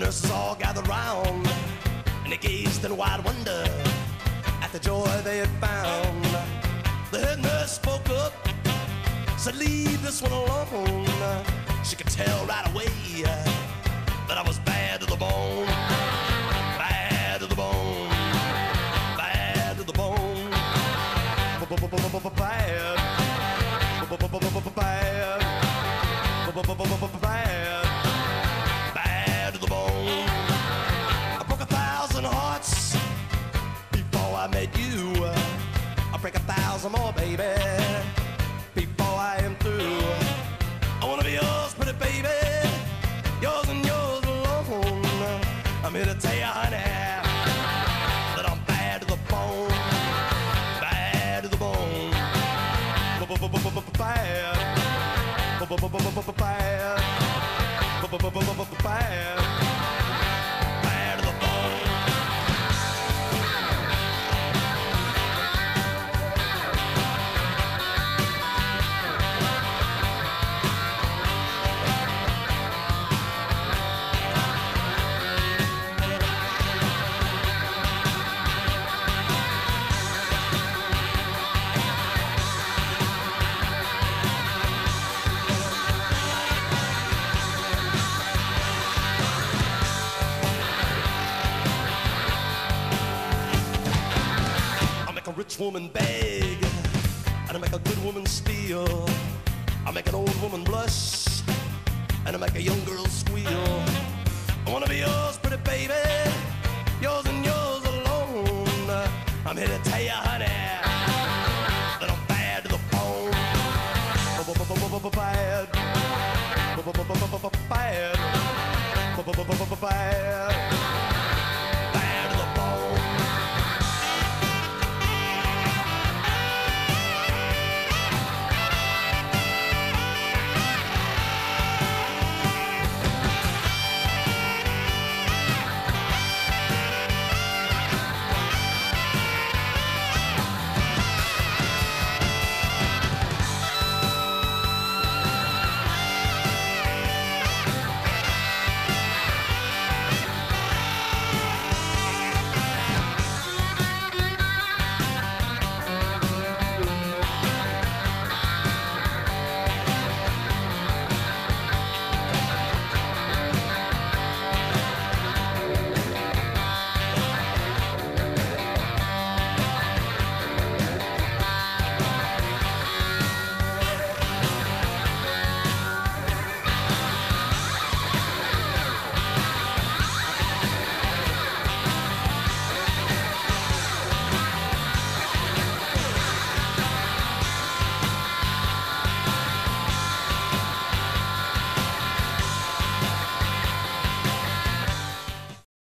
nurses all gathered round, and they gazed in wide wonder at the joy they had found. The head nurse spoke up, said, "Leave this one alone." She could tell right away that I was bad to the bone, bad to the bone, bad to the bone, bad, bad, bad to the bone. I broke 1,000 hearts before I met you. I'll break 1,000 more, baby, before I am through. I wanna be yours, pretty baby, yours and yours alone. I'm here to tell you, honey, that I'm bad to the bone, bad to the bone, bad, bad, bad, bad to the bone. A rich woman beg, and I make a good woman steal. I make an old woman blush, and I make a young girl squeal. I wanna be yours, pretty baby, yours and yours alone. I'm here to tell you, honey, that I'm bad to the bone, bad, bad, bad.